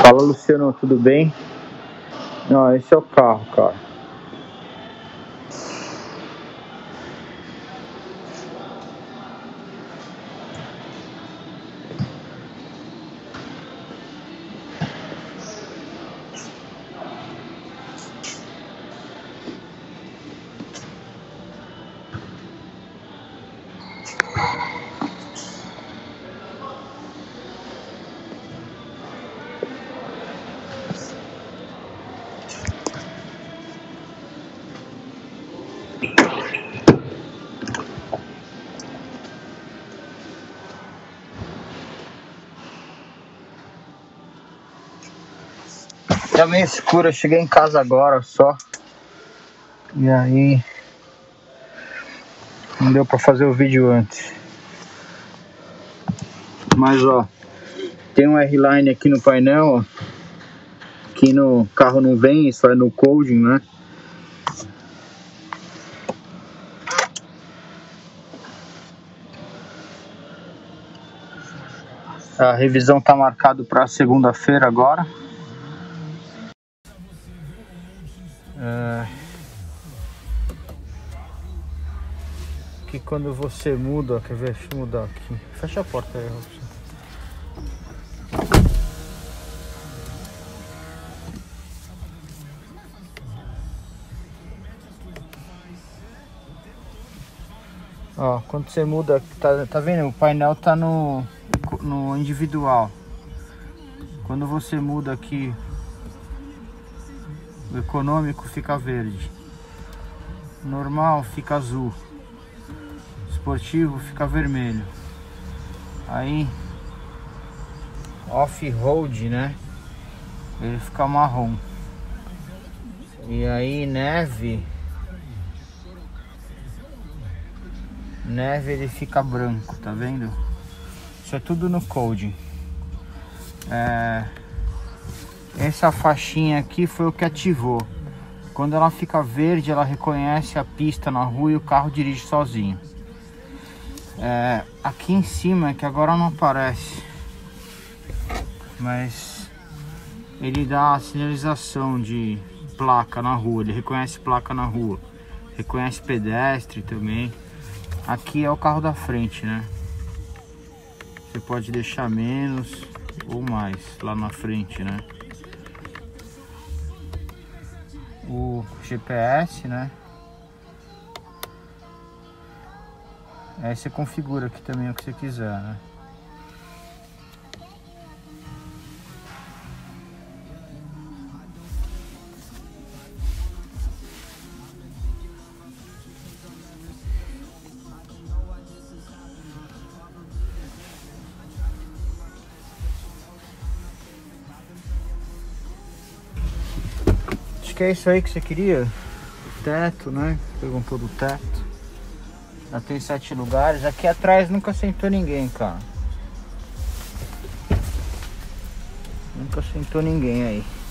Fala, Luciano, tudo bem? Não, esse é o carro, cara. Tá meio escuro, eu cheguei em casa agora só. E aí não deu pra fazer o vídeo antes. Mas ó, tem um R-Line aqui no painel, ó. Aqui no carro não vem, isso é no coding, né? A revisão tá marcada para segunda-feira agora. Que quando você muda, quer ver? Deixa eu mudar aqui. Fecha a porta aí, Robson. Ó, quando você muda, tá vendo? O painel tá no individual. Quando você muda aqui, o econômico fica verde, normal fica azul, esportivo fica vermelho, aí off-road, né, ele fica marrom, e aí neve ele fica branco, tá vendo? Isso é tudo no coding. Essa faixinha aqui foi o que ativou. Quando ela fica verde, ela reconhece a pista na rua e o carro dirige sozinho. Aqui em cima, que agora não aparece, mas ele dá a sinalização de placa na rua. Ele reconhece placa na rua, reconhece pedestre também. Aqui é o carro da frente, né? Você pode deixar menos ou mais lá na frente, né? O GPS, né? Aí você configura aqui também o que você quiser, né? Acho que é isso aí que você queria. O teto, né? Perguntou do teto. Já tem 7 lugares. Aqui atrás nunca sentou ninguém, cara. Nunca sentou ninguém aí.